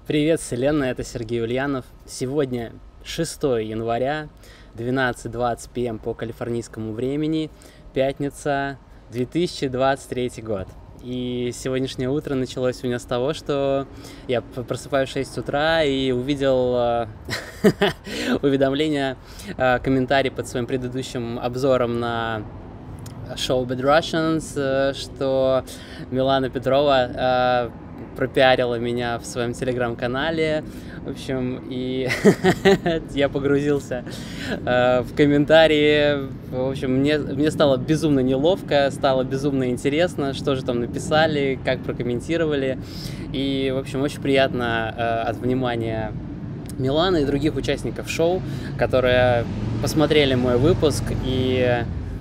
Привет, Вселенная, это Сергей Ульянов. Сегодня 6 января, 12:20 p.m. по калифорнийскому времени, пятница, 2023 год. И сегодняшнее утро началось у меня с того, что я просыпаюсь в 6 утра и увидел уведомление, комментарий под своим предыдущим обзором на шоу Bad Russians, что Милана Петрова пропиарила меня в своем телеграм-канале. В общем, и я погрузился в комментарии. В общем, мне стало безумно неловко, стало безумно интересно, что же там написали, как прокомментировали. И, в общем, очень приятно от внимания Миланы и других участников шоу, которые посмотрели мой выпуск и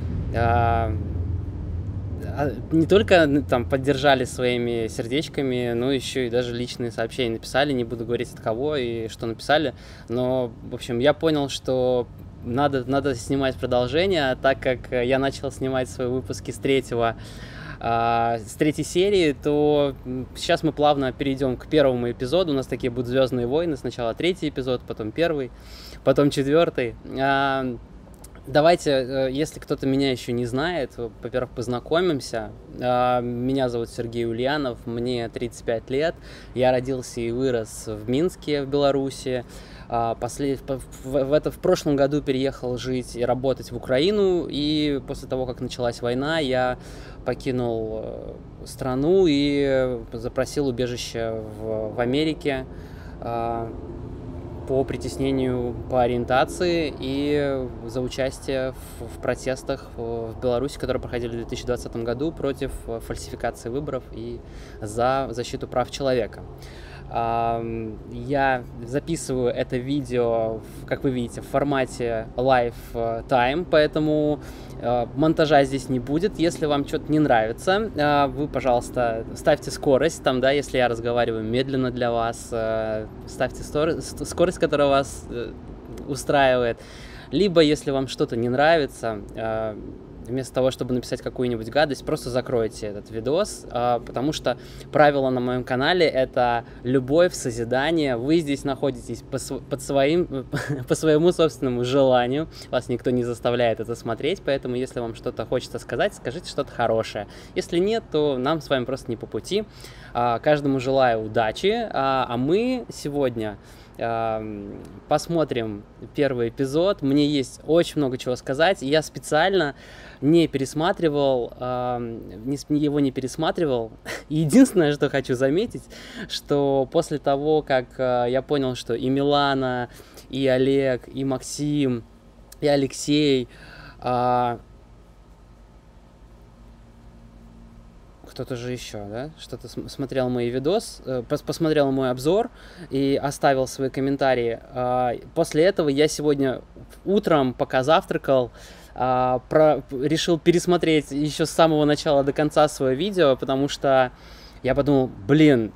не только там поддержали своими сердечками, но еще и даже личные сообщения написали, не буду говорить от кого и что написали, но, в общем, я понял, что надо снимать продолжение, так как я начал снимать свои выпуски с третьей серии, то сейчас мы плавно перейдем к первому эпизоду. У нас такие будут «Звездные войны», сначала третий эпизод, потом первый, потом четвертый. Давайте, если кто-то меня еще не знает, во-первых, познакомимся. Меня зовут Сергей Ульянов, мне 35 лет. Я родился и вырос в Минске, в Беларуси. В прошлом году переехал жить и работать в Украину. И после того, как началась война, я покинул страну и запросил убежище в Америке по притеснению по ориентации и за участие в протестах в Беларуси, которые проходили в 2020 году против фальсификации выборов и за защиту прав человека. Я записываю это видео, как вы видите, в формате lifetime, поэтому монтажа здесь не будет. Если вам что-то не нравится, вы, пожалуйста, ставьте скорость, там, да, если я разговариваю медленно для вас, ставьте скорость, которая вас устраивает. Либо, если вам что-то не нравится, вместо того, чтобы написать какую-нибудь гадость, просто закройте этот видос, потому что правило на моем канале — это любовь, созидание. Вы здесь находитесь по своему собственному желанию. Вас никто не заставляет это смотреть, поэтому если вам что-то хочется сказать, скажите что-то хорошее. Если нет, то нам с вами просто не по пути. Каждому желаю удачи, а мы сегодня посмотрим первый эпизод. Мне есть очень много чего сказать, и я специально не пересматривал, его не пересматривал. Единственное, что хочу заметить, что после того, как я понял, что и Милана, и Олег, и Максим, и Алексей, кто-то же еще, да, что-то смотрел мой видос, посмотрел мой обзор и оставил свои комментарии. После этого я сегодня утром, пока завтракал, решил пересмотреть еще с самого начала до конца свое видео, потому что я подумал, блин,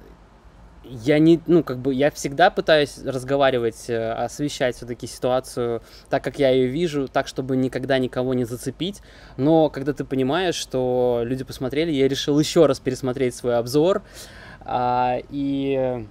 я всегда пытаюсь разговаривать, освещать все-таки ситуацию так, как я ее вижу, так, чтобы никогда никого не зацепить. Но когда ты понимаешь, что люди посмотрели, я решил еще раз пересмотреть свой обзор. И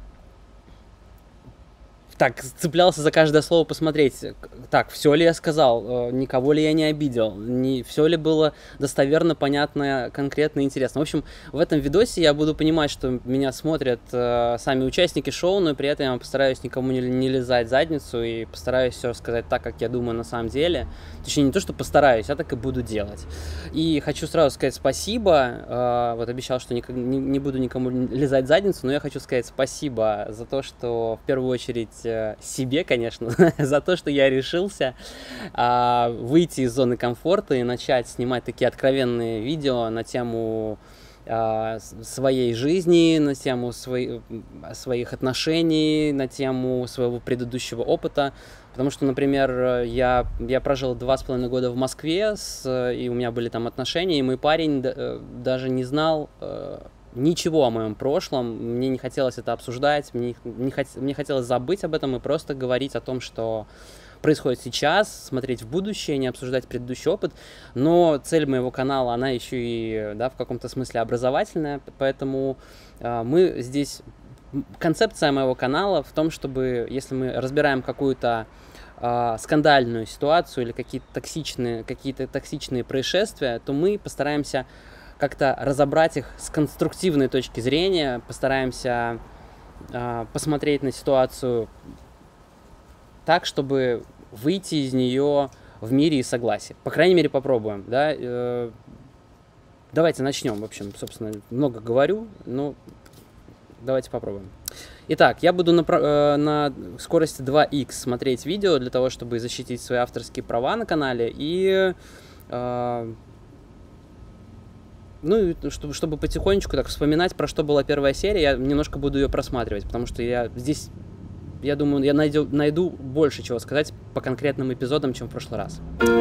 так, цеплялся за каждое слово посмотреть, так, все ли я сказал, никого ли я не обидел, все ли было достоверно, понятно, конкретно, интересно. В общем, в этом видосе я буду понимать, что меня смотрят сами участники шоу, но при этом я постараюсь никому не лизать задницу и постараюсь все рассказать так, как я думаю на самом деле. Точнее, не то, что постараюсь, а так и буду делать. И хочу сразу сказать спасибо, вот обещал, что не буду никому лизать задницу, но я хочу сказать спасибо за то, что в первую очередь себе, конечно, за то, что я решился выйти из зоны комфорта и начать снимать такие откровенные видео на тему своей жизни, на тему своих отношений, на тему своего предыдущего опыта. Потому что, например, я прожил 2,5 года в Москве, и у меня были там отношения, и мой парень даже не знал ничего о моем прошлом, мне не хотелось это обсуждать, мне хотелось забыть об этом и просто говорить о том, что происходит сейчас, смотреть в будущее, не обсуждать предыдущий опыт. Но цель моего канала, она еще и, да, в каком-то смысле образовательная, поэтому мы здесь концепция моего канала в том, чтобы, если мы разбираем какую-то скандальную ситуацию или какие-то токсичные происшествия, то мы постараемся как-то разобрать их с конструктивной точки зрения, постараемся посмотреть на ситуацию так, чтобы выйти из нее в мире и согласии. По крайней мере, попробуем, да. Давайте начнем. В общем, собственно, много говорю, но давайте попробуем. Итак, я буду на скорости 2х смотреть видео для того, чтобы защитить свои авторские права на канале и ну, чтобы потихонечку так вспоминать, про что была первая серия, я немножко буду ее просматривать, потому что я думаю, я найду больше чего сказать по конкретным эпизодам, чем в прошлый раз.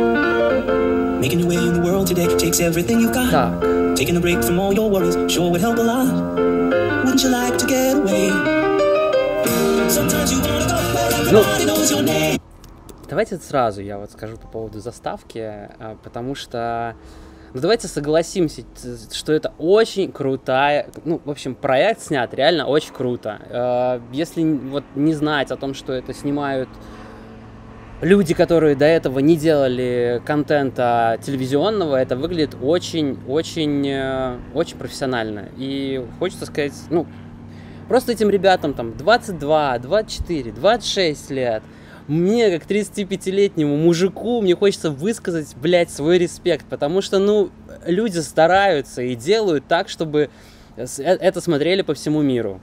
Ну, давайте сразу я вот скажу по поводу заставки, потому что ну, давайте согласимся, что это очень крутая, ну, в общем, проект снят реально очень круто. Если вот не знать о том, что это снимают люди, которые до этого не делали контента телевизионного, это выглядит очень профессионально. И хочется сказать, ну, просто этим ребятам там 22, 24, 26 лет. Мне, как 35-летнему мужику, мне хочется высказать, блядь, свой респект, потому что, ну, люди стараются и делают так, чтобы это смотрели по всему миру.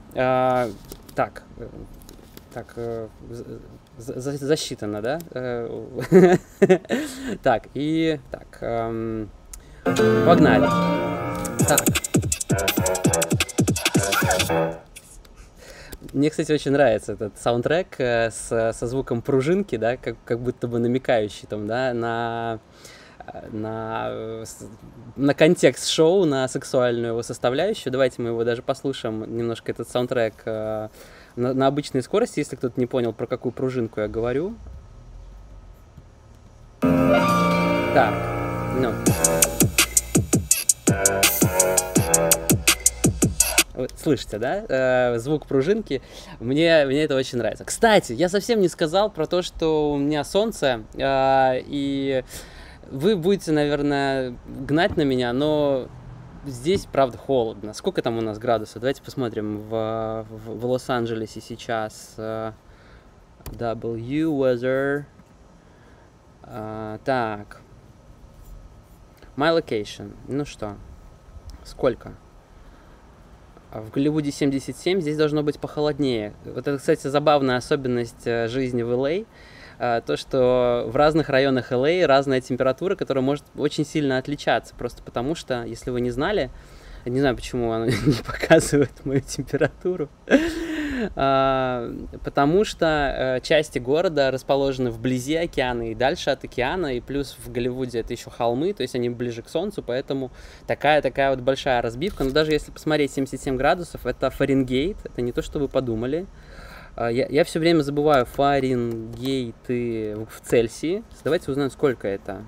Засчитано, да? Так, погнали. Так. Мне, кстати, очень нравится этот саундтрек со звуком пружинки, да, как будто бы намекающий там, да, на контекст шоу, на сексуальную его составляющую. Давайте мы его даже послушаем немножко, этот саундтрек на обычной скорости, если кто-то не понял, про какую пружинку я говорю. Так, ну. Слышите, да? Звук пружинки. Мне это очень нравится. Кстати, я совсем не сказал про то, что у меня солнце, и вы будете, наверное, гнать на меня, но здесь, правда, холодно. Сколько там у нас градусов? Давайте посмотрим в Лос-Анджелесе сейчас. Weather. Так. My location. Ну что? Сколько? В Голливуде 77, здесь должно быть похолоднее. Вот это, кстати, забавная особенность жизни в LA. То, что в разных районах LA разная температура, которая может очень сильно отличаться. Просто потому что, если вы не знали, не знаю, почему она не показывает мою температуру, потому что части города расположены вблизи океана и дальше от океана, и плюс в Голливуде это еще холмы, то есть они ближе к солнцу, поэтому такая вот большая разбивка. Но даже если посмотреть 77 градусов, это Фаренгейт, это не то, что вы подумали. Я все время забываю Фаренгейты в Цельсии. Давайте узнаем, сколько это.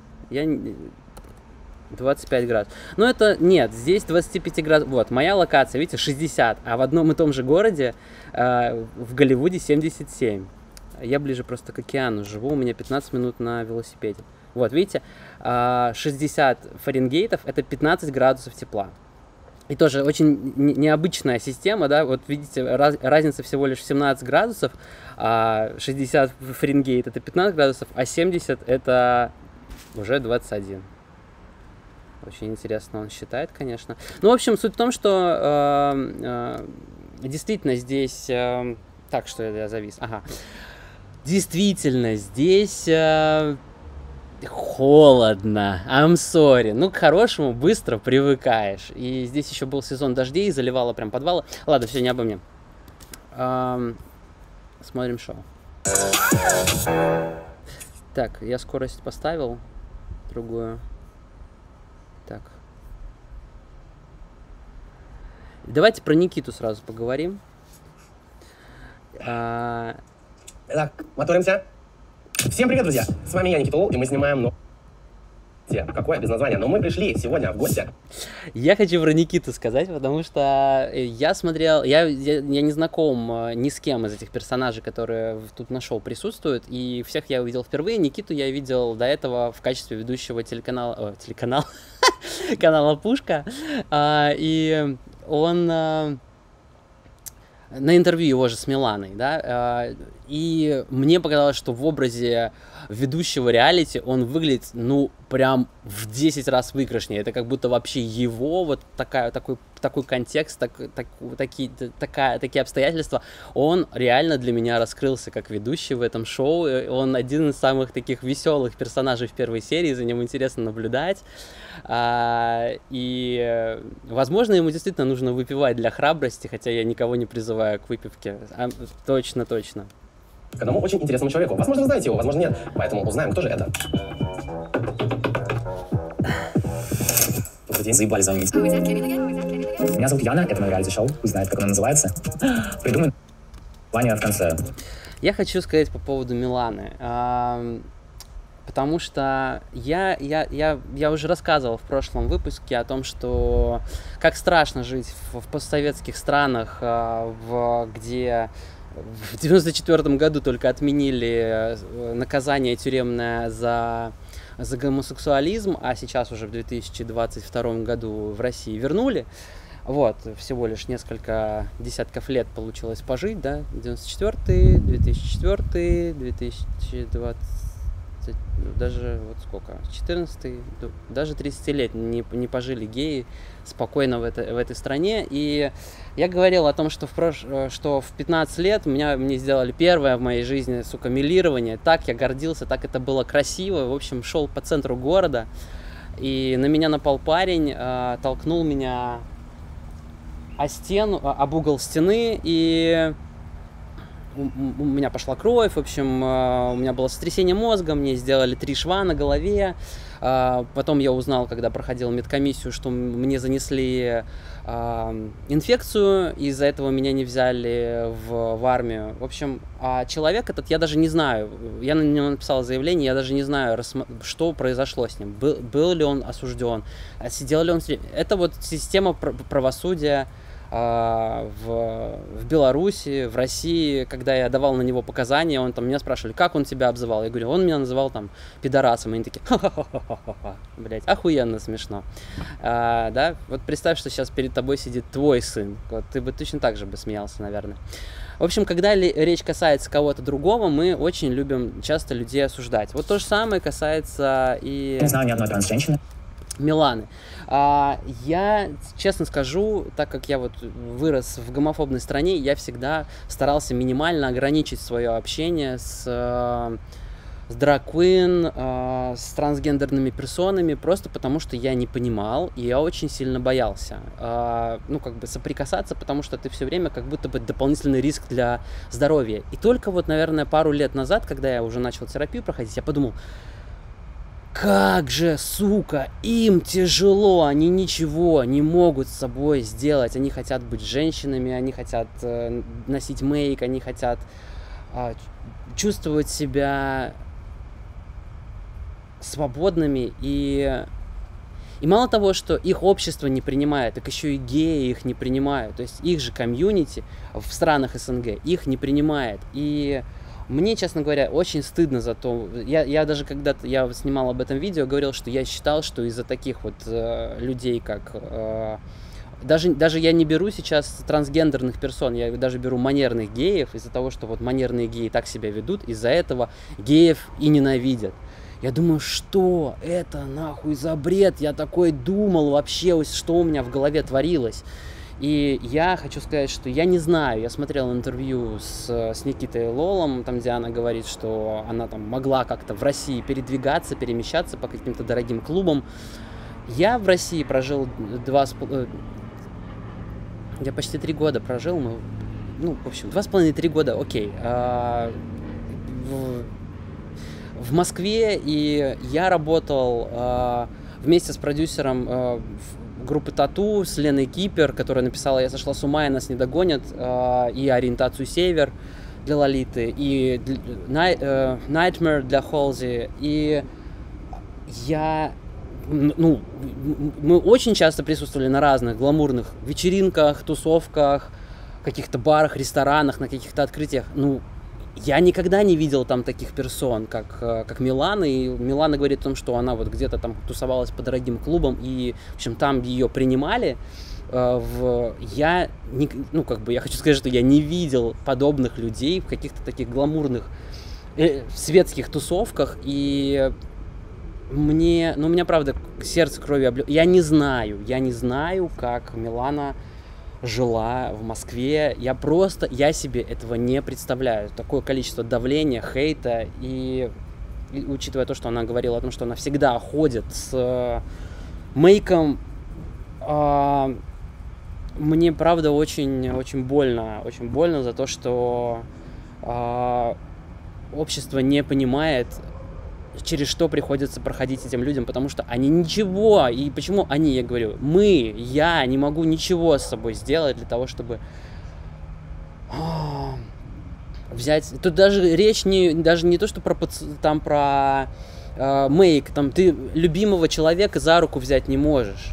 25 градусов. Но это нет, здесь 25 градусов. Вот, моя локация, видите, 60, а в одном и том же городе в Голливуде 77. Я ближе просто к океану живу, у меня 15 минут на велосипеде. Вот, видите, 60 Фаренгейтов это 15 градусов тепла. И тоже очень необычная система, да, вот видите, разница всего лишь в 17 градусов, а 60 Фаренгейт это 15 градусов, а 70 это уже 21. Очень интересно он считает, конечно. Ну, в общем, суть в том, что действительно здесь... так, что я завис. Ага. Действительно, здесь холодно. I'm sorry. Ну, к хорошему быстро привыкаешь. И здесь еще был сезон дождей, заливало прям подвалы. Ладно, все, не обо мне. Смотрим шоу. Так, я скорость поставил. Другую. Так. Давайте про Никиту сразу поговорим. Итак, моторимся. Всем привет, друзья! С вами я, Никита Ол, и мы снимаем... Какое без названия? Но мы пришли сегодня в гости. Я хочу про Никиту сказать, потому что я смотрел, я не знаком ни с кем из этих персонажей, которые тут на шоу присутствуют, и всех я увидел впервые. Никиту я видел до этого в качестве ведущего канала Пушка, и он на интервью его же с Миланой, да, и мне показалось, что в образе ведущего реалити он выглядит, ну, прям в 10 раз выигрышнее. Это как будто вообще его, вот такой контекст, такие обстоятельства, он реально для меня раскрылся как ведущий в этом шоу. Он один из самых таких веселых персонажей в первой серии, за ним интересно наблюдать. И, возможно, ему действительно нужно выпивать для храбрости, хотя я никого не призываю к выпивке. Точно. К одному очень интересному человеку. Возможно, вы знаете его, возможно, нет. Поэтому узнаем, кто же это. Добрый день, заебали звонить. Меня зовут Яна, это мое реалити-шоу. Пусть знает, как оно называется. Придумаем название в конце. Я хочу сказать по поводу Миланы. Потому что я уже рассказывал в прошлом выпуске о том, что как страшно жить в постсоветских странах, где в 94 году только отменили наказание тюремное за гомосексуализм, а сейчас уже в 2022 году в России вернули. Вот, всего лишь несколько десятков лет получилось пожить, да, 94-й, 2004-й, 2020, даже вот сколько, 14-й, даже 30 лет не пожили геи спокойно в этой стране. И я говорил о том, что в 15 лет мне сделали первое в моей жизни, сука, милирование. Так я гордился, так это было красиво. В общем, шел по центру города, и на меня напал парень, толкнул меня об угол стены, и у меня пошла кровь, в общем, у меня было сотрясение мозга, мне сделали 3 шва на голове. Потом я узнал, когда проходил медкомиссию, что мне занесли инфекцию, и из-за этого меня не взяли в армию. В общем, человек этот, я даже не знаю, я на него написал заявление, я даже не знаю, что произошло с ним, был ли он осужден, сидел ли он... Это вот система правосудия в Беларуси, в России. Когда я давал на него показания, меня спрашивали, как он тебя обзывал. Я говорю, он меня называл там пидорасом. И они такие, ха-ха-ха-ха-ха, блять, охуенно смешно. Да, вот представь, что сейчас перед тобой сидит твой сын. Вот, ты бы точно так же бы смеялся, наверное. В общем, когда речь касается кого-то другого, мы очень любим часто людей осуждать. Вот то же самое касается и... Не знаю ни одной транс-женщины. Миланы. Я, честно скажу, так как я вот вырос в гомофобной стране, я всегда старался минимально ограничить свое общение с драг-квин, с трансгендерными персонами, просто потому что я не понимал, и я очень сильно боялся, соприкасаться, потому что ты все время как будто бы дополнительный риск для здоровья. И только вот, наверное, пару лет назад, когда я уже начал терапию проходить, я подумал, как же, сука, им тяжело, они ничего не могут с собой сделать, они хотят быть женщинами, они хотят носить мейк, они хотят чувствовать себя свободными, и мало того, что их общество не принимает, так еще и геи их не принимают, то есть их же комьюнити в странах СНГ их не принимает, и мне, честно говоря, очень стыдно за то. Я даже когда-то я снимал об этом видео, говорил, что я считал, что из-за таких вот людей, как... Даже я не беру сейчас трансгендерных персон, я даже беру манерных геев, из-за того, что вот манерные геи так себя ведут, из-за этого геев и ненавидят. Я думаю, что это нахуй за бред? Я такой думал вообще, что у меня в голове творилось. И я хочу сказать, что я не знаю, я смотрел интервью с Никитой Лолом, там, где она говорит, что она там могла как-то в России передвигаться, перемещаться по каким-то дорогим клубам. Я в России прожил я почти 3 года прожил, в общем, 2,5-3 года, окей, в Москве, и я работал вместе с продюсером группы Тату, с Леной Кипер, которая написала «Я сошла с ума, и нас не догонят», и «Ориентацию Север» для Лолиты, и «Nightmare» для Холзи. И я ну, мы очень часто присутствовали на разных гламурных вечеринках, тусовках, каких-то барах, ресторанах, на каких-то открытиях. Ну, я никогда не видел там таких персон, как Милана. И Милана говорит о том, что она вот где-то там тусовалась по дорогим клубам, и, в общем, там ее принимали. Я хочу сказать, что я не видел подобных людей в каких-то таких гламурных светских тусовках, и у меня, правда, сердце кровью облило. Я не знаю, как Милана жила в Москве. Я себе этого не представляю. Такое количество давления, хейта, и учитывая то, что она говорила о том, что она всегда ходит с мейком, мне, правда, очень больно за то, что общество не понимает, через что приходится проходить этим людям, потому что они ничего, и почему они, я говорю, я не могу ничего с собой сделать для того, чтобы взять, тут даже речь даже не то, что про мейк, там ты любимого человека за руку взять не можешь,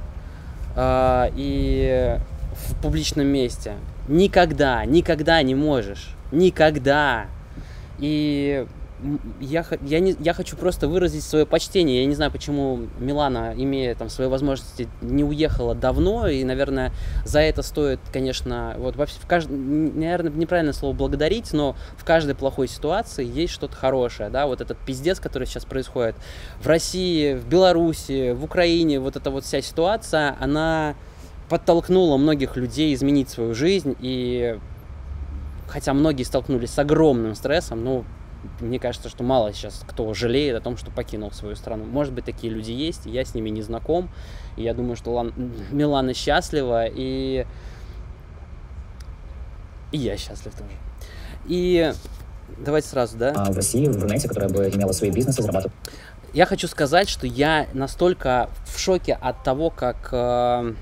и в публичном месте никогда не можешь, никогда. И я хочу просто выразить свое почтение. Я не знаю, почему Милана, имея там свои возможности, не уехала давно. И, наверное, за это стоит, конечно, вот вообще наверное, неправильное слово благодарить, но в каждой плохой ситуации есть что-то хорошее, да, вот этот пиздец, который сейчас происходит в России, в Беларуси, в Украине, вот эта вот вся ситуация, она подтолкнула многих людей изменить свою жизнь, и хотя многие столкнулись с огромным стрессом, но мне кажется, что мало сейчас кто жалеет о том, что покинул свою страну. Может быть, такие люди есть, я с ними не знаком. И я думаю, что Милана счастлива, и я счастлив тоже. И давайте сразу, да? В России, в Рунете, которая бы имела свои бизнесы, зарабатывала. Я хочу сказать, что я настолько в шоке от того, как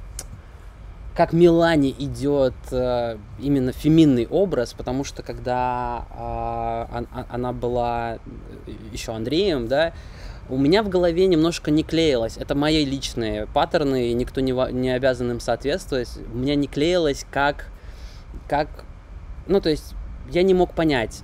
Милане идет именно феминный образ, потому что когда она была еще Андреем, да, у меня в голове немножко не клеилось. Это мои личные паттерны, и никто не обязан им соответствовать. У меня не клеилось как... Ну, то есть, я не мог понять.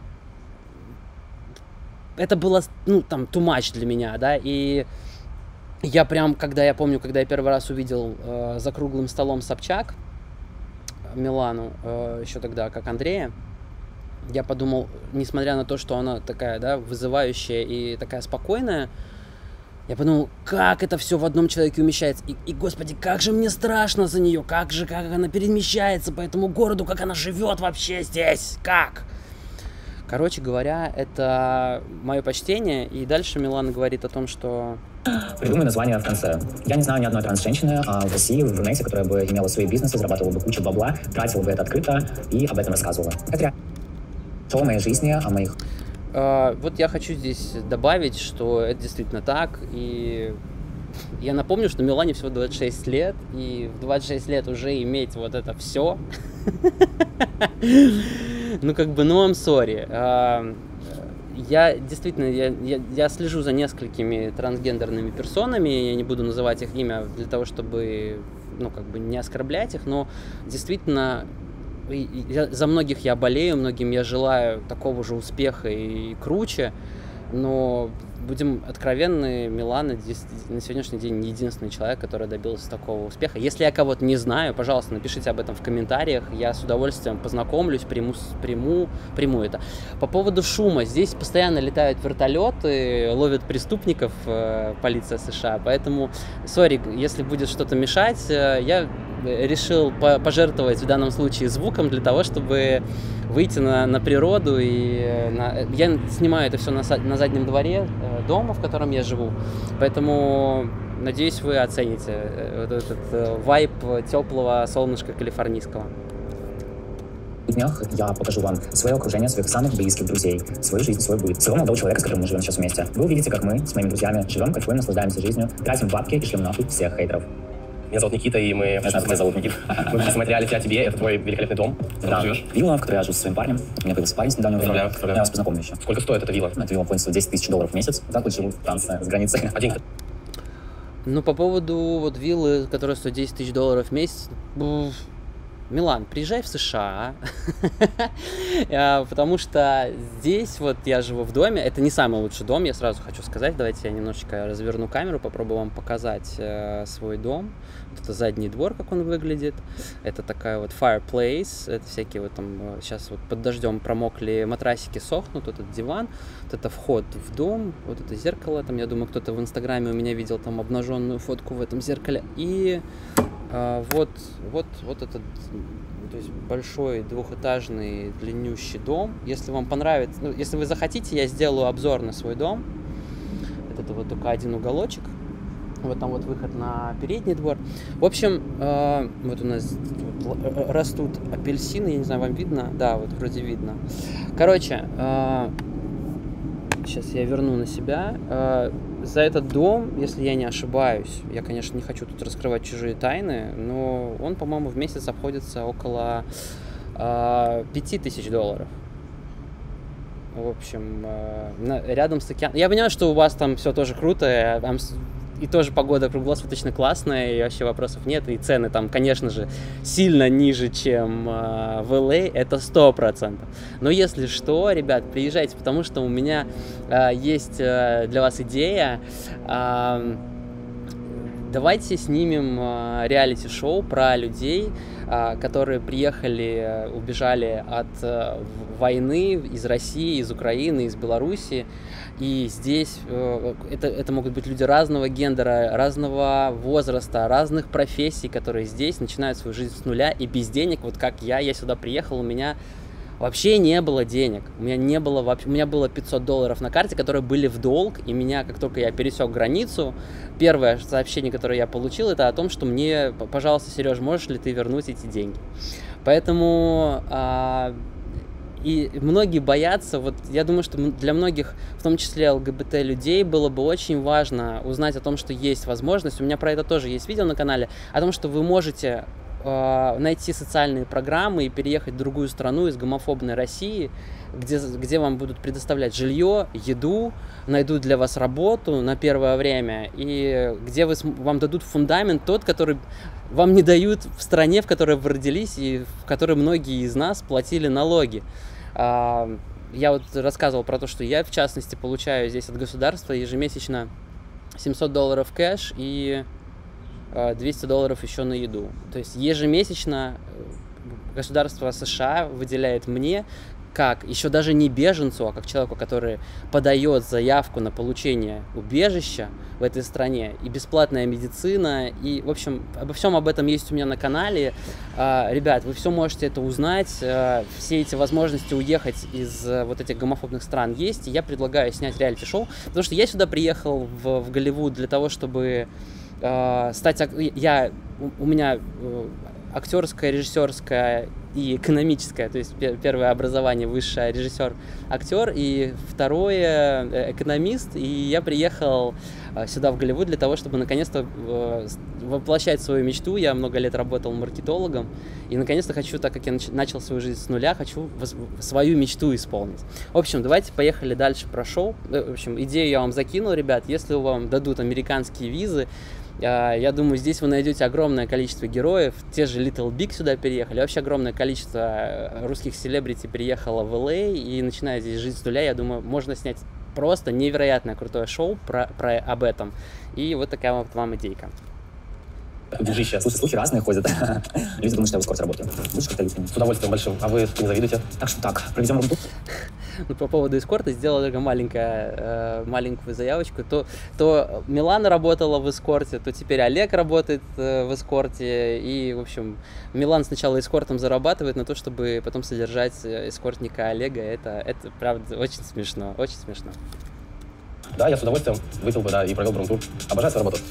Это было, too much для меня, да, и... Я когда я первый раз увидел за круглым столом Собчак, Милану, еще тогда как Андрея, я подумал, несмотря на то, что она такая, да, вызывающая и такая спокойная, я подумал, как это все в одном человеке умещается. И господи, как же мне страшно за нее, как она перемещается по этому городу, как она живет вообще здесь, как? Короче говоря, это мое почтение, и дальше Милана говорит о том, что... Придумай название в конце. Я не знаю ни одной транс-женщины в России, в Рунете, которая бы имела свои бизнесы, зарабатывала бы кучу бабла, тратила бы это открыто и об этом рассказывала. Это о моей жизни, о моих... Вот я хочу здесь добавить, что это действительно так, и я напомню, что Милане всего 26 лет, и в 26 лет уже иметь вот это все... I'm sorry. Я действительно, я слежу за несколькими трансгендерными персонами, я не буду называть их имя для того, чтобы, не оскорблять их, но действительно, за многих я болею, многим я желаю такого же успеха и круче, но будем откровенны, Милана на сегодняшний день не единственный человек, который добился такого успеха. Если я кого-то не знаю, пожалуйста, напишите об этом в комментариях, я с удовольствием познакомлюсь, приму это. По поводу шума, здесь постоянно летают вертолеты, ловят преступников, полиция США, поэтому, сори, если будет что-то мешать, я решил пожертвовать в данном случае звуком для того, чтобы выйти на природу. Я снимаю это все на заднем дворе дома, в котором я живу, поэтому надеюсь, вы оцените вот этот вайб теплого солнышка калифорнийского. В днях я покажу вам свое окружение, своих самых близких друзей, свою жизнь, свой быт, своего молодого человека, с которым мы живем сейчас вместе. Вы увидите, как мы с моими друзьями живем, кайфуем, наслаждаемся жизнью, тратим бабки и шлем нахуй всех хейтеров. Меня зовут Никита, и мы... Я знаю, тебя зовут Никита. Мы посмотрели «Я тебе», это твой великолепный дом. Да, вилла, в которой я живу со своим парнем. У меня появился парень с недавнего времени. Я вас познакомлю еще. Сколько стоит эта вилла? Эта вилла полностью $10 000 в месяц. Так вот живу в Франции, с границей. Один. Ну, по поводу вот виллы, которая стоит 10 тысяч долларов в месяц, Милан, приезжай в США, потому что здесь вот я живу в доме, это не самый лучший дом, я сразу хочу сказать, давайте я немножечко разверну камеру, попробую вам показать свой дом. Вот это задний двор, как он выглядит, это такая вот fireplace, это всякие вот там, сейчас вот под дождем промокли матрасики, сохнут, вот этот диван, вот это вход в дом, вот это зеркало, там, я думаю, кто-то в Инстаграме у меня видел там обнаженную фотку в этом зеркале, и вот этот, то есть большой двухэтажный длиннющий дом. Если вам понравится, ну, если вы захотите, я сделаю обзор на свой дом. Это вот только один уголочек. Вот там вот выход на передний двор. В общем, вот у нас вот растут апельсины, я не знаю, вам видно? Да, вот вроде видно. Короче, сейчас я верну на себя. За этот дом, если я не ошибаюсь, я, конечно, не хочу тут раскрывать чужие тайны, но он, по-моему, в месяц обходится около 5000 долларов. В общем, рядом с океаном. Я понимаю, что у вас там все тоже круто, и тоже погода круглосуточно классная, и вообще вопросов нет, и цены там, конечно же, сильно ниже, чем в LA, это 100%. Но если что, ребят, приезжайте, потому что у меня есть для вас идея. Давайте снимем реалити-шоу про людей, которые приехали, убежали от войны из России, из Украины, из Беларуси. И здесь это могут быть люди разного гендера, разного возраста, разных профессий, которые здесь начинают свою жизнь с нуля и без денег. Вот как я сюда приехал, у меня вообще не было денег. У меня было 500 долларов на карте, которые были в долг. И меня, как только я пересек границу, первое сообщение, которое я получил, это о том, что мне, пожалуйста, Сереж, можешь ли ты вернуть эти деньги? Поэтому... И многие боятся, вот я думаю, что для многих, в том числе ЛГБТ людей, было бы очень важно узнать о том, что есть возможность, у меня про это тоже есть видео на канале, о том, что вы можете найти социальные программы и переехать в другую страну из гомофобной России, где вам будут предоставлять жилье, еду, найдут для вас работу на первое время, и где вам дадут фундамент тот, который вам не дают в стране, в которой вы родились и в которой многие из нас платили налоги. Я вот рассказывал про то, что я, в частности, получаю здесь от государства ежемесячно 700 долларов кэш и 200 долларов еще на еду. То есть ежемесячно государство США выделяет мне, как еще даже не беженцу, а как человеку, который подает заявку на получение убежища в этой стране, и бесплатная медицина, и, в общем, обо всем об этом есть у меня на канале. Ребят, вы все можете это узнать, все эти возможности уехать из вот этих гомофобных стран есть, и я предлагаю снять реалити-шоу, потому что я сюда приехал в Голливуд для того, чтобы стать... У меня актерское, режиссерское и экономическое, то есть первое образование высшее режиссер-актер, и второе экономист, и я приехал сюда в Голливуд для того, чтобы наконец-то воплощать свою мечту. Я много лет работал маркетологом, и наконец-то хочу, так как я начал свою жизнь с нуля, хочу свою мечту исполнить. В общем, давайте поехали дальше про шоу. В общем, идею я вам закинул, ребят, если вам дадут американские визы, я думаю, здесь вы найдете огромное количество героев. Те же Little Big сюда переехали. Вообще огромное количество русских селебрити переехало в LA и начинает здесь жить с нуля. Я думаю, можно снять просто невероятное крутое шоу об этом. И вот такая вот вам идейка. Держи сейчас. Слушай, слухи разные ходят. Люди думают, что я в эскорте работаю. Лучше как-то искренне. С удовольствием большим. А вы не завидуете? Так что так, проведем рубку. Ну, по поводу эскорта сделала только маленькую заявочку. То Милана работала в эскорте, то теперь Олег работает в эскорте. И, в общем, Милан сначала эскортом зарабатывает на то, чтобы потом содержать эскортника Олега. Это правда, очень смешно, очень смешно. Да, я с удовольствием выпил бы, да, и провел бы рум-тур. Обожаю свою работу.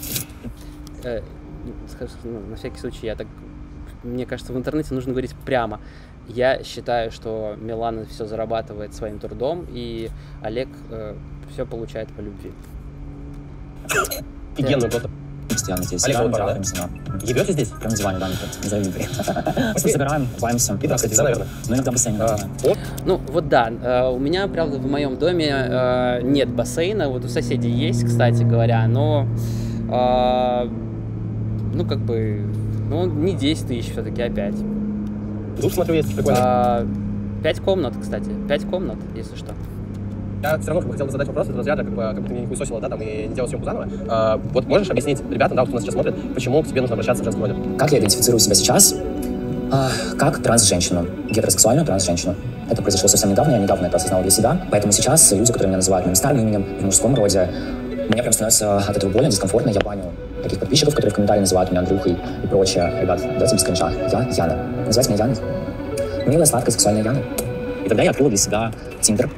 На всякий случай, мне кажется, в интернете нужно говорить прямо. Я считаю, что Милана все зарабатывает своим трудом, и Олег все получает по любви. Офигенную просто. Постоянно здесь. Олег, Играем, вот пора, трахаемся, да? Ебете здесь? Прям на диване, да, не завидуй. Просто собираем, купаемся. И так, кстати, да, наверное? Но иногда в бассейне. Ну, вот да, у меня, правда, в моем доме нет бассейна, вот у соседей есть, кстати говоря, но Ну, как бы, ну, не 10 тысяч все-таки, а 5. Тут, смотрю, есть прикольно. 5 комнат, кстати. 5 комнат, если что. Я все равно как бы хотел задать вопрос из разряда, как бы ты меня не хуесосила, да, там, и не делал съемку заново. Вот можешь объяснить ребятам, да, кто нас сейчас смотрит, почему к тебе нужно обращаться в женском роде? Как я идентифицирую себя сейчас? Как транс-женщину, гетеросексуальную транс-женщину. Это произошло совсем недавно, я недавно это осознал для себя. Поэтому сейчас люди, которые меня называют моим старым именем в мужском роде, мне прям становится от этого больно, дискомфортно. Я баню таких подписчиков, которые в комментарии называют меня Андрюхой и прочее. Ребят, давайте без кринжа. Я Яна. Называйте меня Яной. Милая, сладкая, сексуальная Яна. И тогда я открыл для себя Тиндер.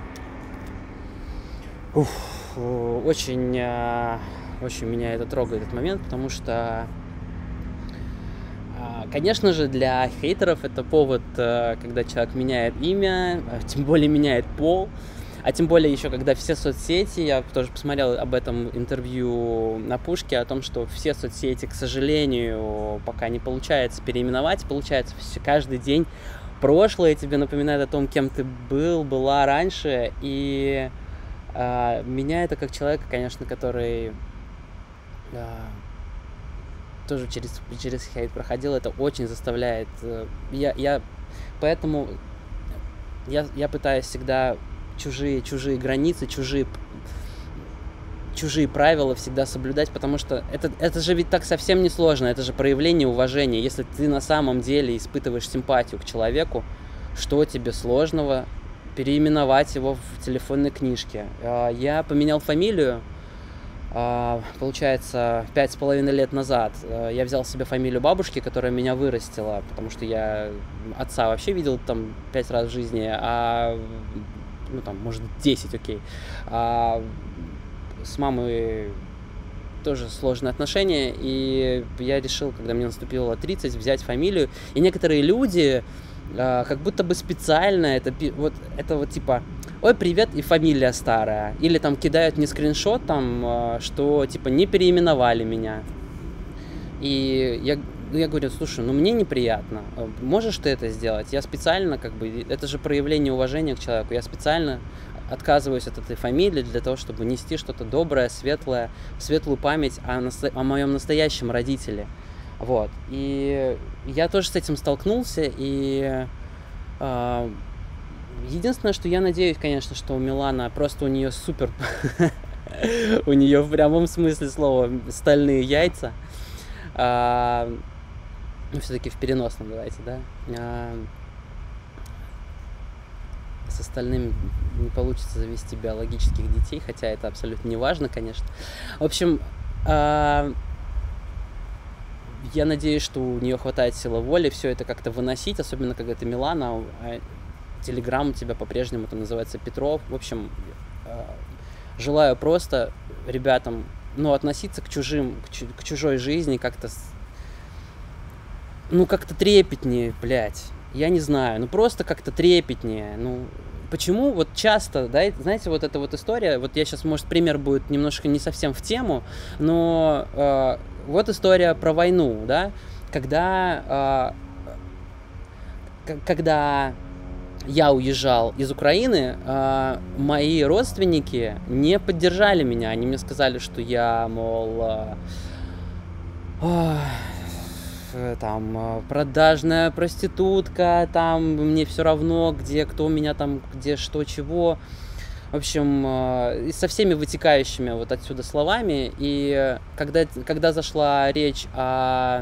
Очень меня это трогает, этот момент, потому что, конечно же, для хейтеров это повод, когда человек меняет имя, тем более меняет пол, а тем более еще, когда все соцсети, я тоже посмотрел об этом интервью на Пушке, о том, что все соцсети, к сожалению, пока не получается переименовать, получается каждый день прошлое тебе напоминает о том, кем ты была раньше, и меня это как человека, конечно, который тоже через хейт проходил, это очень заставляет. Поэтому я пытаюсь всегда чужие границы, чужие правила всегда соблюдать, потому что это же ведь так совсем не сложно, это же проявление уважения. Если ты на самом деле испытываешь симпатию к человеку, что тебе сложного переименовать его в телефонной книжке? Я поменял фамилию, получается, 5,5 лет назад. Я взял себе фамилию бабушки, которая меня вырастила, потому что я отца вообще видел там 5 раз в жизни, ну там, может, 10, окей. С мамой тоже сложные отношения, и я решил, когда мне наступило 30, взять фамилию. И некоторые люди как будто бы специально это вот типа: ой, привет, и фамилия старая. Или там кидают мне скриншот, там, что типа не переименовали меня. И я говорю: слушай, ну мне неприятно, можешь ты это сделать? Я специально, как бы, это же проявление уважения к человеку, я специально отказываюсь от этой фамилии для того, чтобы нести что-то доброе, светлое, светлую память о моем настоящем родителе. Вот. И я тоже с этим столкнулся, и единственное, что я надеюсь, конечно, что у Милана просто у нее супер, у нее в прямом смысле слова стальные яйца, ну, все-таки в переносном, давайте, да, с остальными не получится завести биологических детей, хотя это абсолютно не важно, конечно. В общем, я надеюсь, что у нее хватает силы воли все это как-то выносить, особенно когда ты Милана, а Телеграм у тебя по-прежнему там называется Петров. В общем, желаю просто ребятам, ну, относиться к чужой жизни как-то, ну, как-то трепетнее, блядь. Я не знаю, ну просто как-то трепетнее. Ну, почему вот часто, да, знаете, вот эта вот история, вот я сейчас, может, пример будет немножко не совсем в тему, но вот история про войну, да, когда я уезжал из Украины, мои родственники не поддержали меня, они мне сказали, что я, мол, там, продажная проститутка, там, мне все равно, где, кто у меня там, где, что, чего. В общем, со всеми вытекающими вот отсюда словами. И когда зашла речь о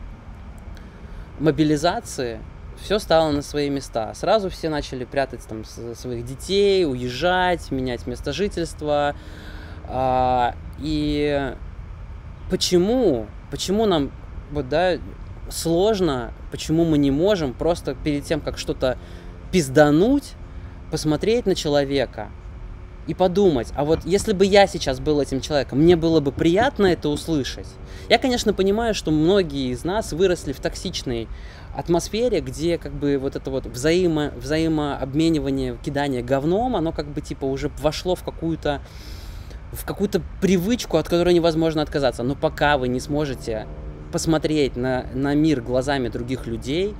мобилизации, все стало на свои места. Сразу все начали прятать там своих детей, уезжать, менять место жительства. И почему нам вот, да, сложно, почему мы не можем просто перед тем, как что-то пиздануть, посмотреть на человека и подумать, а вот если бы я сейчас был этим человеком, мне было бы приятно это услышать. Я, конечно, понимаю, что многие из нас выросли в токсичной атмосфере, где как бы вот это вот взаимообменивание, кидание говном, оно как бы типа уже вошло в какую-то привычку, от которой невозможно отказаться. Но пока вы не сможете посмотреть на мир глазами других людей,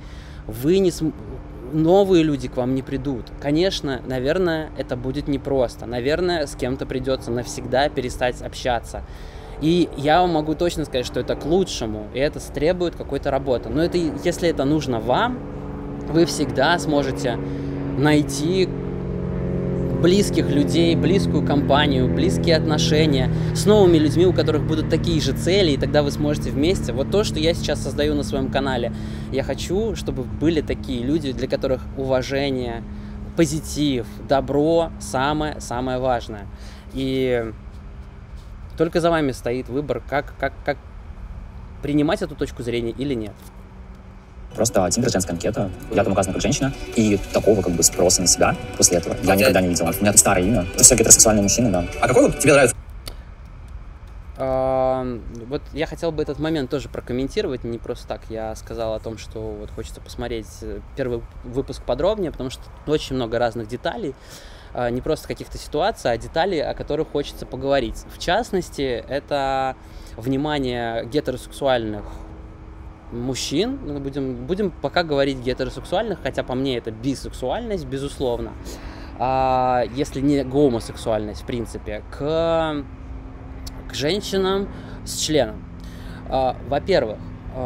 новые люди к вам не придут. Конечно, наверное, это будет непросто. Наверное, с кем-то придется навсегда перестать общаться. И я вам могу точно сказать, что это к лучшему, и это требует какой-то работы. Но это, если это нужно вам, вы всегда сможете найти близких людей, близкую компанию, близкие отношения с новыми людьми, у которых будут такие же цели, и тогда вы сможете вместе. Вот то, что я сейчас создаю на своем канале. Я хочу, чтобы были такие люди, для которых уважение, позитив, добро самое важное. И только за вами стоит выбор, как принимать эту точку зрения или нет. Просто тиндер-женская анкета, я там указана как женщина, и такого как бы спроса на себя после этого я никогда не видел. У меня тут старое имя, это все гетеросексуальные мужчины, да. А какой вот тебе нравится? Вот я хотел бы этот момент тоже прокомментировать, не просто так. Я сказал о том, что вот хочется посмотреть первый выпуск подробнее, потому что очень много разных деталей, не просто каких-то ситуаций, а деталей, о которых хочется поговорить. В частности, это внимание гетеросексуальных мужчин, будем пока говорить гетеросексуальных, хотя по мне это бисексуальность, безусловно, если не гомосексуальность, в принципе, к женщинам с членом. Во-первых,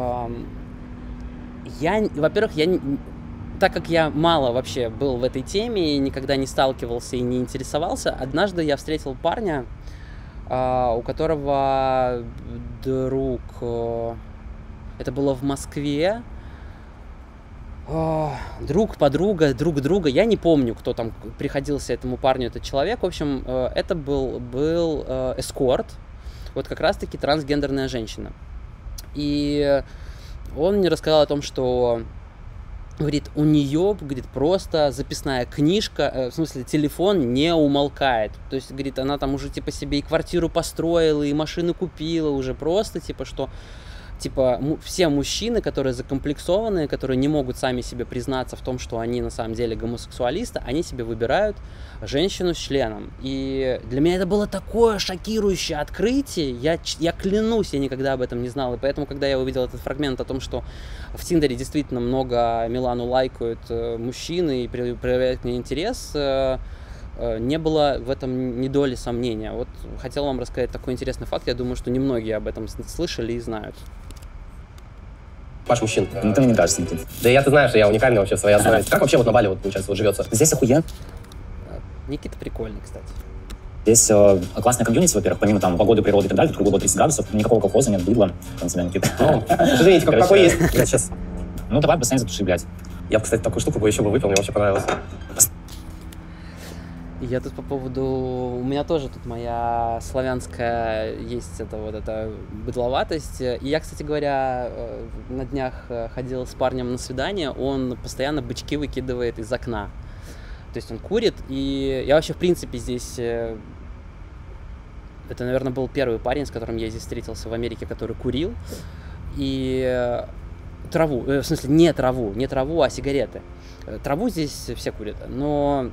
так как я мало вообще был в этой теме и никогда не сталкивался и не интересовался, однажды я встретил парня, у которого друг... Это было в Москве. Друг, подруга, друг друга. Я не помню, кто там приходился этому парню, этот человек. В общем, это был эскорт. Вот как раз-таки трансгендерная женщина. И он мне рассказал о том, что, говорит, у нее, говорит, просто записная книжка, в смысле, телефон не умолкает. То есть, говорит, она там уже, типа, себе и квартиру построила, и машину купила уже просто, типа, что... Типа, все мужчины, которые закомплексованные, которые не могут сами себе признаться в том, что они на самом деле гомосексуалисты, они себе выбирают женщину с членом. И для меня это было такое шокирующее открытие. Я клянусь, я никогда об этом не знал. И поэтому, когда я увидел этот фрагмент о том, что в Тиндере действительно много Милану лайкают мужчины и проявляют к ней интерес, не было в этом ни доли сомнения. Вот хотел вам рассказать такой интересный факт. Я думаю, что немногие об этом слышали и знают. Ваш мужчин. Ну, ты мне не кажется, Никит. Да ты знаешь, я уникальный вообще в своей основе. Как вообще вот на Бали, вот, получается, вот живется? Здесь охуенно. Никита прикольный, кстати. Здесь классная комьюнити, во-первых, помимо там погоды, природы и так далее, тут круглый год 30 градусов, никакого колхоза нет, быдла. Там тебя, Никита. Извините, какой есть? Я сейчас... Ну, давай в бассейн затуши, блядь. Я бы, кстати, такую штуку бы еще выпил, мне вообще понравилось. Я тут по поводу... У меня тоже тут моя славянская есть эта быдловатость. И я, кстати говоря, на днях ходил с парнем на свидание, он постоянно бычки выкидывает из окна. То есть он курит, и я вообще, в принципе, здесь... Это, наверное, был первый парень, с которым я здесь встретился в Америке, который курил. И траву, в смысле, не траву, а сигареты. Траву здесь все курят, но...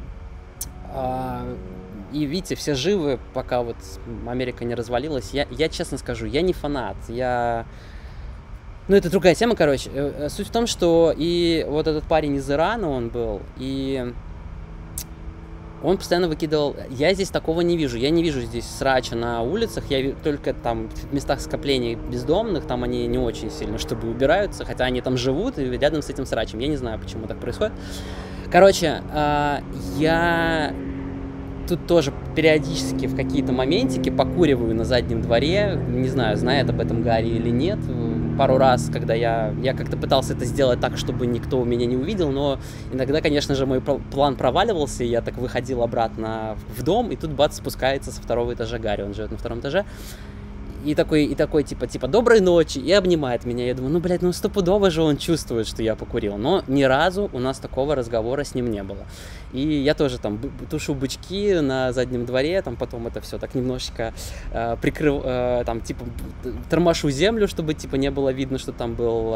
И видите, все живы, пока вот Америка не развалилась. Я честно скажу, я не фанат. Ну, это другая тема, короче. Суть в том, что и вот этот парень из Ирана, он был, и он постоянно выкидывал... Я здесь такого не вижу. Я не вижу здесь срача на улицах. Я только там в местах скопления бездомных, там они не очень сильно, чтобы убираются, хотя они там живут и рядом с этим срачем. Я не знаю, почему так происходит. Короче, я тут тоже периодически в какие-то моментики покуриваю на заднем дворе. Не знаю, знает об этом Гарри или нет. Пару раз, когда я как-то пытался это сделать так, чтобы никто меня не увидел, но иногда, конечно же, мой план проваливался, и я так выходил обратно в дом, и тут бац, спускается со второго этажа Гарри, он живет на втором этаже. И такой типа, доброй ночи, и обнимает меня. Я думаю, ну, блядь, ну стопудово же он чувствует, что я покурил. Но ни разу у нас такого разговора с ним не было. И я тоже там тушу бычки на заднем дворе, там потом это все так немножечко там типа тормошу землю, чтобы типа не было видно, что там был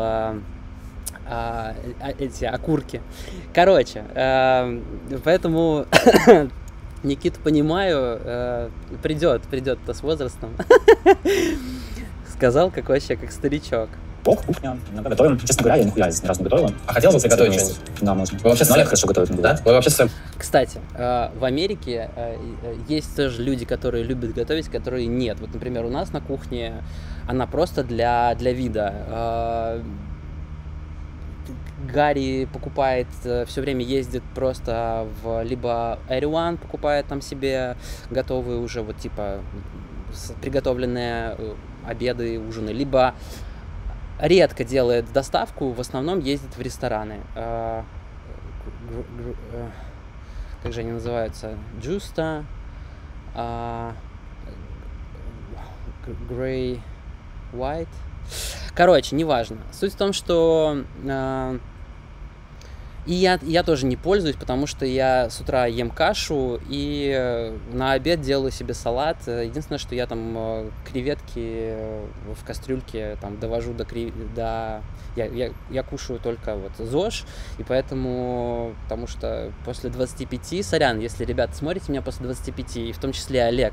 эти окурки. Короче, поэтому... Никиту понимаю, придет-то с возрастом. Сказал, как вообще, как старичок. Кок, кухня, иногда готовим. Честно говоря, я нихуя здесь ни разу не готовила. А хотел бы приготовить что-нибудь? Да, можно. Вы вообще Но я хорошо готовить не буду. Да? Вы вообще с... Кстати, в Америке есть тоже люди, которые любят готовить, которые нет. Вот, например, у нас на кухне она просто для вида. Гарри покупает, все время ездит просто либо Эрewhon, покупает там себе готовые уже вот типа приготовленные обеды, ужины, либо редко делает доставку, в основном ездит в рестораны. Как же они называются? Justa, Grey, White. Короче, неважно. Суть в том, что и я тоже не пользуюсь, потому что я с утра ем кашу и на обед делаю себе салат. Единственное, что я там креветки в кастрюльке там довожу до я кушаю только вот ЗОЖ, и поэтому, потому что после 25, сорян, если, ребята, смотрите меня после 25, и в том числе Олег,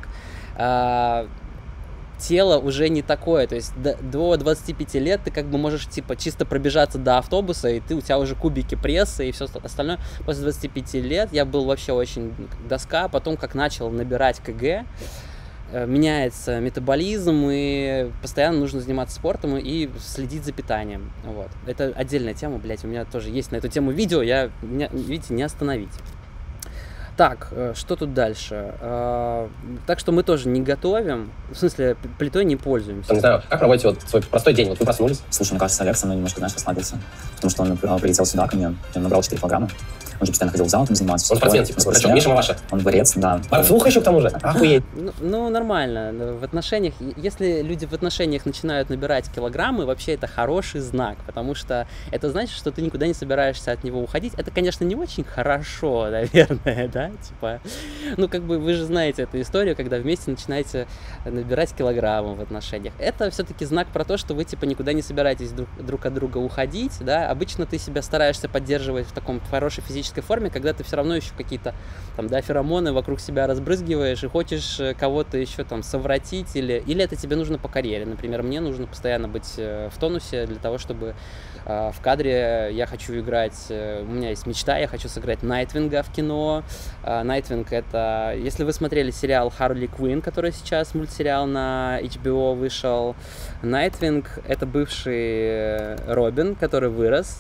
тело уже не такое, то есть до 25 лет ты как бы можешь типа чисто пробежаться до автобуса, и у тебя уже кубики пресса и все остальное. После 25 лет я был вообще очень доска, потом как начал набирать КГ, меняется метаболизм, и постоянно нужно заниматься спортом и следить за питанием. Вот. Это отдельная тема, блять, у меня тоже есть на эту тему видео, меня, видите, не остановить. Так, что тут дальше? Так что мы тоже не готовим, в смысле, плитой не пользуемся. Не знаю, как проводите вот свой простой день? Вот вы проснулись? Слушай, мне кажется, Олег со мной немножко, знаешь, расслабился. Потому что он прилетел сюда ко мне, он набрал 4 килограмма. Он же постоянно ходил в зал, там занимался. Он спортсмен, типа, причем Миша Маваша. Он борец, да. Слуха еще к тому же? Охуеть. Ну, нормально. В отношениях, если люди в отношениях начинают набирать килограммы, вообще это хороший знак, потому что это значит, что ты никуда не собираешься от него уходить. Это, конечно, не очень хорошо, наверное, да, типа, ну, как бы вы же знаете эту историю, когда вместе начинаете набирать килограммы в отношениях. Это все-таки знак про то, что вы, типа, никуда не собираетесь друг от друга уходить, да. Обычно ты себя стараешься поддерживать в таком хорошей физической форме, когда ты все равно еще какие-то там, да, феромоны вокруг себя разбрызгиваешь и хочешь кого-то еще там совратить, или это тебе нужно по карьере. Например, мне нужно постоянно быть в тонусе для того, чтобы в кадре я хочу играть, у меня есть мечта, я хочу сыграть Найтвинга в кино. Найтвинг — это, если вы смотрели сериал Харли Квинн, который сейчас мультсериал на HBO вышел, Найтвинг — это бывший Робин, который вырос,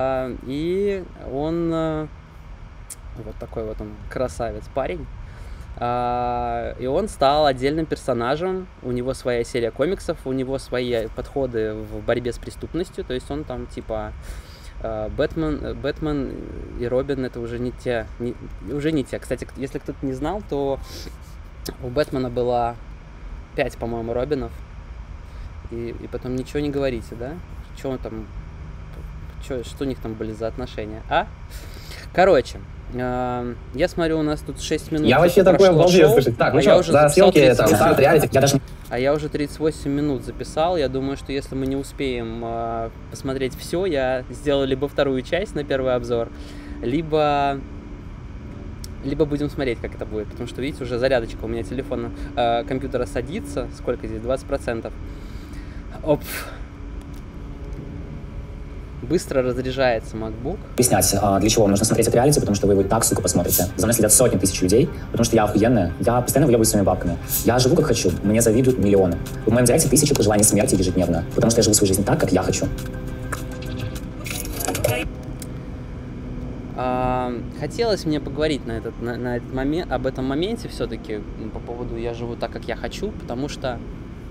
и он вот такой вот он красавец парень. И он стал отдельным персонажем, у него своя серия комиксов, у него свои подходы в борьбе с преступностью, то есть он там типа Бэтмен и Робин — это уже не те. Кстати, если кто-то не знал, то у Бэтмена было 5, по-моему, Робинов, и потом ничего не говорите, да? Что у них там были за отношения, Короче, я смотрю, у нас тут 6 минут. Я вообще такой обалдел, слушай. Так, ну что, за съемки, там, старт, реалити. А я уже 38 минут записал. Я думаю, что если мы не успеем посмотреть все, я сделаю либо вторую часть на первый обзор, либо будем смотреть, как это будет. Потому что, видите, уже зарядочка у меня телефона, компьютера садится. Сколько здесь? 20%. Оп. Быстро разряжается MacBook. Объяснять, для чего вам нужно смотреть это реалити, потому что вы его так, сука, посмотрите. За мной следят сотни тысяч людей, потому что я охуенная, я постоянно влюбляюсь своими бабками. Я живу как хочу, мне завидуют миллионы. В моем директе 1000 пожеланий смерти ежедневно, потому что я живу свою жизнь так, как я хочу. Хотелось мне поговорить на этот момент, об этом моменте все-таки по поводу «я живу так, как я хочу», потому что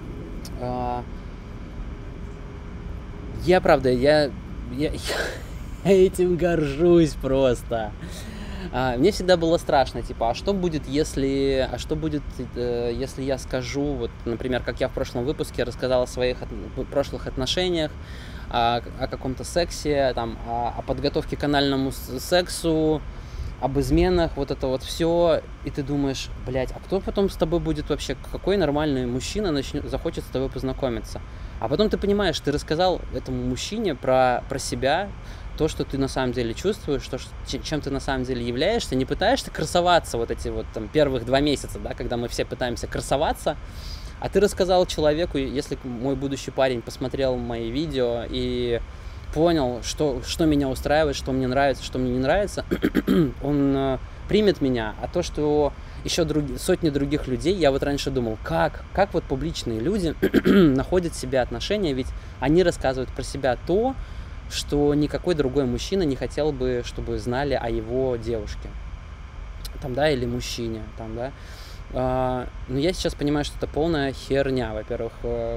я этим горжусь просто. Мне всегда было страшно, типа, что будет, если я скажу, вот, например, как я в прошлом выпуске рассказал о своих прошлых отношениях, о каком-то сексе, там, о подготовке к анальному сексу, об изменах, вот это вот все, и ты думаешь, блядь, а кто потом с тобой будет вообще, какой нормальный мужчина захочет с тобой познакомиться? А потом ты понимаешь, ты рассказал этому мужчине про себя, то, что ты на самом деле чувствуешь, чем ты на самом деле являешься, не пытаешься красоваться вот эти вот там первых 2 месяца, да, когда мы все пытаемся красоваться, А ты рассказал человеку, если мой будущий парень посмотрел мои видео и понял, что меня устраивает, что мне нравится, что мне не нравится, он примет меня. А то, что еще сотни других людей, я вот раньше думал, как вот публичные люди находят в себе отношения, ведь они рассказывают про себя то, что никакой другой мужчина не хотел бы, чтобы знали о его девушке, там, да, или мужчине, там, да. Но я сейчас понимаю, что это полная херня. Во-первых,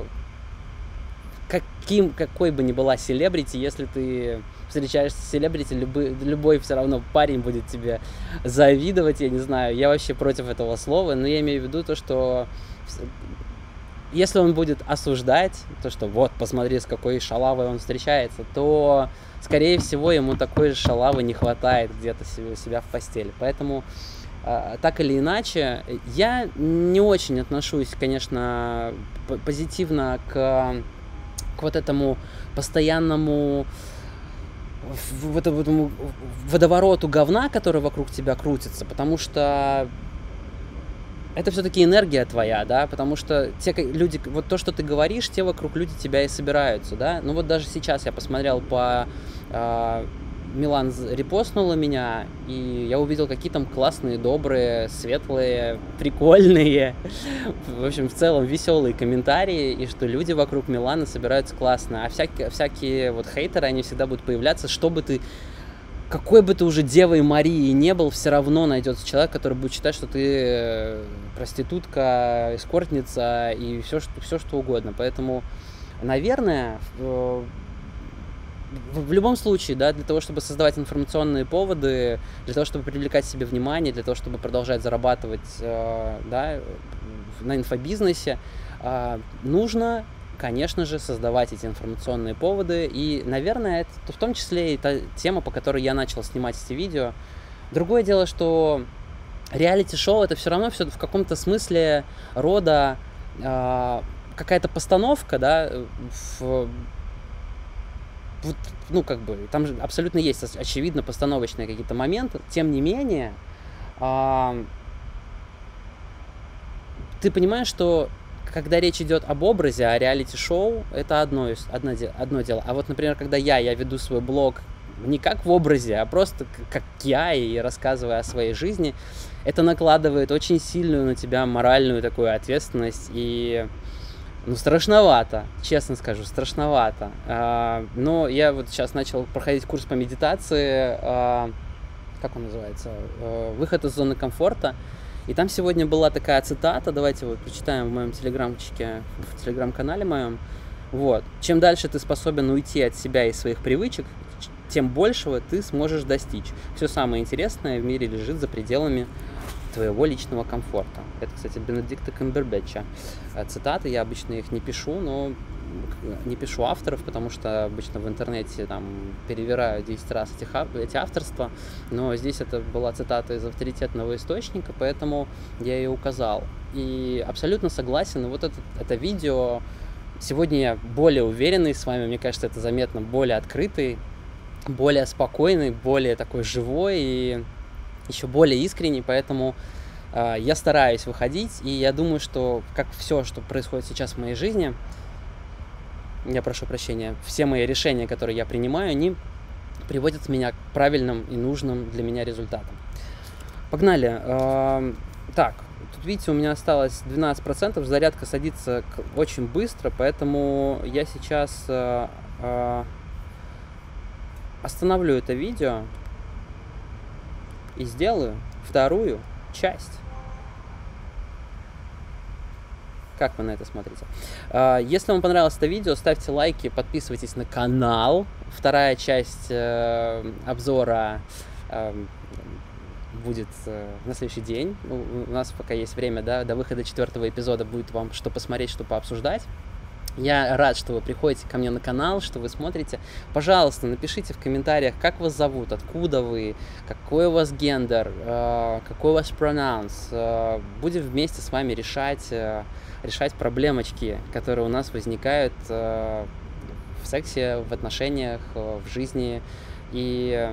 какой бы ни была селебрити, если ты встречаешься с селебрити, любой все равно парень будет тебе завидовать, я не знаю. Я вообще против этого слова, но я имею в виду то, что если он будет осуждать, то, что вот, посмотри, с какой шалавой он встречается, то, скорее всего, ему такой же шалавы не хватает где-то у себя в постели. Поэтому, так или иначе, я не очень отношусь, конечно, позитивно к вот этому постоянному вот этому водовороту говна, который вокруг тебя крутится, потому что это все-таки энергия твоя, да, потому что те люди, вот то, что ты говоришь, те вокруг люди тебя и собираются, да. Ну вот даже сейчас я посмотрел Милан репостнула меня, и я увидел, какие там классные, добрые, светлые, прикольные, в общем, в целом веселые комментарии, и что люди вокруг Миланы собираются классно, а всякие вот хейтеры, они всегда будут появляться, какой бы ты уже Девой Марии не был, все равно найдется человек, который будет считать, что ты проститутка, эскортница и все что угодно. Поэтому, наверное, в любом случае, да, для того, чтобы создавать информационные поводы, для того, чтобы привлекать себе внимание, для того, чтобы продолжать зарабатывать, да, на инфобизнесе, нужно, конечно же, создавать эти информационные поводы. И, наверное, это в том числе и та тема, по которой я начал снимать эти видео. Другое дело, что реалити-шоу — это все равно в каком-то смысле рода какая-то постановка, да, ну, как бы, там же абсолютно есть, очевидно, постановочные какие-то моменты. Тем не менее, ты понимаешь, что когда речь идет об образе, о реалити-шоу, это одно дело. А вот, например, когда я веду свой блог не как в образе, а просто как я, и рассказывая о своей жизни, это накладывает очень сильную на тебя моральную такую ответственность, и ну, страшновато, честно скажу, страшновато. Но я вот сейчас начал проходить курс по медитации, как он называется, «Выход из зоны комфорта». И там сегодня была такая цитата, давайте вот прочитаем в моем телеграмчике, в телеграм-канале моем. Вот. Чем дальше ты способен уйти от себя и своих привычек, тем большего ты сможешь достичь. Все самое интересное в мире лежит за пределами твоего личного комфорта. Это, кстати, Бенедикта Камбербэтча цитаты. Я обычно их не пишу, но не пишу авторов, потому что обычно в интернете там перевираю 10 раз эти авторства, но здесь это была цитата из авторитетного источника, поэтому я ее указал. И абсолютно согласен, вот это видео, сегодня я более уверенный с вами, мне кажется, это заметно, более открытый, более спокойный, более такой живой и еще более искренний, поэтому я стараюсь выходить, и я думаю, что как все, что происходит сейчас в моей жизни, я прошу прощения, все мои решения, которые я принимаю, они приводят меня к правильным и нужным для меня результатам. Погнали. Так, тут, видите, у меня осталось 12%, зарядка садится очень быстро, поэтому я сейчас остановлю это видео и сделаю вторую часть. Как вы на это смотрите? Если вам понравилось это видео, ставьте лайки, подписывайтесь на канал. Вторая часть обзора будет на следующий день. У нас пока есть время, да, до выхода 4-го эпизода будет вам что посмотреть, что пообсуждать. Я рад, что вы приходите ко мне на канал, что вы смотрите. Пожалуйста, напишите в комментариях, как вас зовут, откуда вы, какой у вас гендер, какой у вас пронаунс. Будем вместе с вами решать проблемочки, которые у нас возникают в сексе, в отношениях, в жизни. И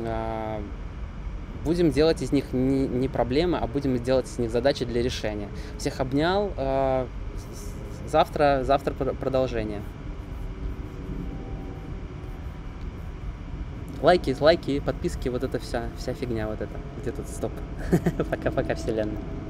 будем делать из них не проблемы, а будем делать из них задачи для решения. Всех обнял. Завтра продолжение. Лайки, подписки, вот это вся фигня, вот это. Где тут стоп? Пока-пока, вселенная.